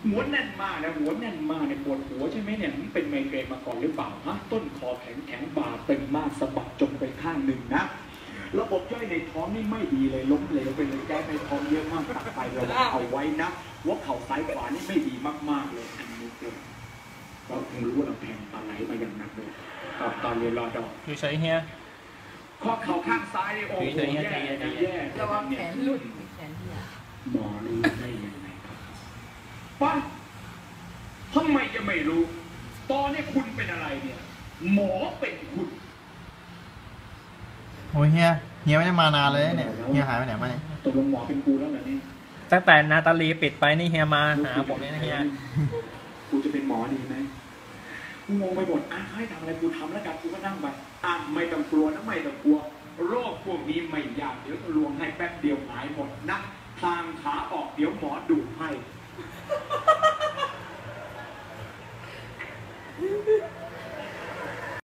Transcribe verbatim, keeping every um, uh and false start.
หัวแน่นมากนะหัวแน่นมากเนี่ยปวดหัวใช่ไหมเนี่ยมันเป็นไมเกรนมาก่อนหรือเปล่าฮะต้นคอแข็งแข็งบ่าตึงมากสะบักจมไปข้างหนึ่งนะระบบย่อยในท้องนี่ไม่ดีเลยล้มเหลวไปเลยแก๊สในท้องเยอะมากตัดไประวังเอาไว้นะหัวเข่าซ้ายขวานี่ไม่ดีมากๆเลยอันนี้เกินเราคงรู้ว่าเราแทงปลาไหลมาอย่างหนักเลยตอนเรียนรอดออยู่เฉยเฮียข้อเข่าข้างซ้ายนี่โอ้โหแย่แย่ระวังแขนหลุดแขนเหี่ยหมอรู้ได้ยังไงครับป้าทำไมจะไม่รู้ตอนนี้คุณเป็นอะไรเนี่ยหมอเป็นคุณโอ้ยเฮียเฮียไม่ได้มานานเลยเนี่ยเฮียหายไปไหนมาเนี่ยตกลงหมอเป็นกูแล้วเหรอเนี่ยตั้งแต่นาตาลีปิดไปนี่เฮียมาหาผมเนี่ยนะเฮียกูจะเป็นหมอดีไหมกูงงไปหมดอ่ะให้ทำอะไรกูทำแล้วกันกูก็นั่งไปอ่ะไม่ต้องกลัวนะไม่ต้องกลัวโรคพวกนี้ไม่ยากเดี๋ยวลวงให้แป๊บเดียวหายหมดนะทางขาออกเดี๋ยวหมอดูให้